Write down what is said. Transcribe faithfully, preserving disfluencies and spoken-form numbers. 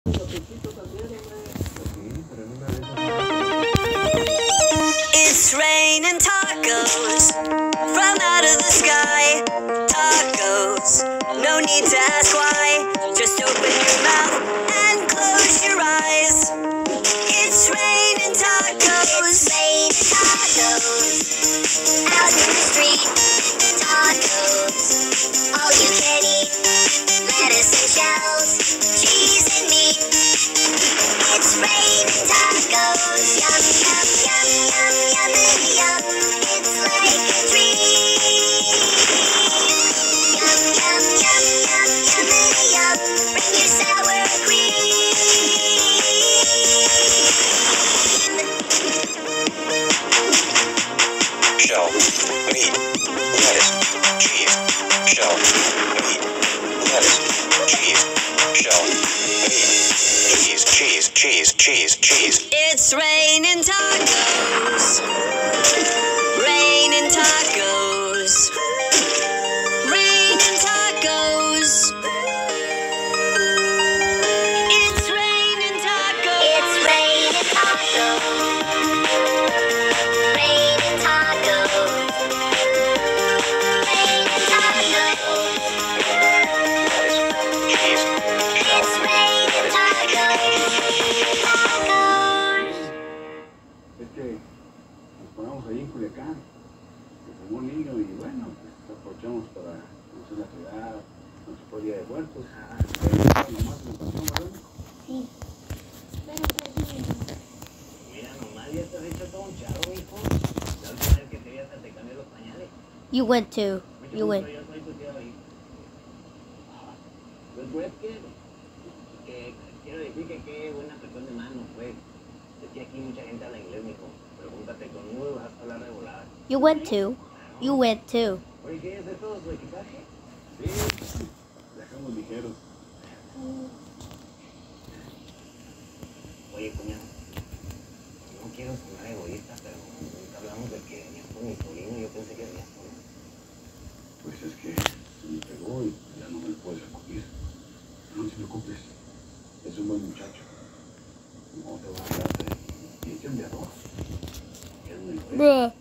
It's raining tacos from out of the sky. Tacos, no need to ask why. Just open your mouth and close your eyes. It's raining tacos. It's raining tacos. Out in the street, tacos. All you can eat, lettuce and shells, cheese and meat. It's raining tacos. Yum, yum, yum, yum, yummity yum. It's like a dream. Yum, yum, yum, yum, yummity yum. Bring your sour cream. Shell, meat, lettuce, cheese. Shell, meat, lettuce, cheese. Shell, meat, cheese, cheese, cheese, cheese, cheese. It's raining tacos. Raining tacos. Raining tacos. It's raining tacos. It's raining tacos. Raining tacos. Raining tacos. Lettuce, cheese. It's raining tacos. Tacos. Es que nos paramos ahí en Culiacán, que fue un niño y bueno, pues aprovechamos para conocer la ciudad, nuestro fue Día de Muertos. Pero nomás me pasó, ¿verdad? Sí. Pero presidente. Mira, nomás ya te has hecho todo un chavo, hijo. La última vez que te vi hasta te cambié los pañales. You went too. Mucho You gusto, went. yo soy tu tío ahí. Pues, pues, que, que quiero decir que qué buena presión de manos, pues. Es que aquí mucha gente habla inglés, mijo. Pregúntate conmigo y vas a hablar de volada. You went too. You went too. Oye, ¿quieres hacer todo su equipaje? Sí, dejamos ligeros. Oye, cuñado, no quiero sonar egoísta, pero nunca hablamos de que venías con mi sobrino y yo pensé que venías con él. Pues es que se me pegó y ya no me lo puedes sacudir. No te preocupes, es un buen muchacho. No te va a dar y es cambiador. Es muy bueno. Bruh.